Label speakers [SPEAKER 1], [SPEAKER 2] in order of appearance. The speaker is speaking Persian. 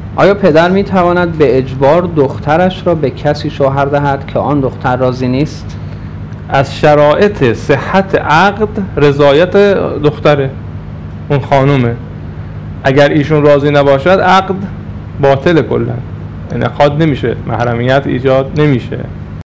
[SPEAKER 1] آیا پدر می تواند به اجبار دخترش را به کسی شوهر دهد که آن دختر راضی نیست؟
[SPEAKER 2] از شرایط صحت عقد رضایت دختره، اون خانومه. اگر ایشون راضی نباشد عقد باطل کلا، انعقاد نمیشه، محرمیت ایجاد نمیشه.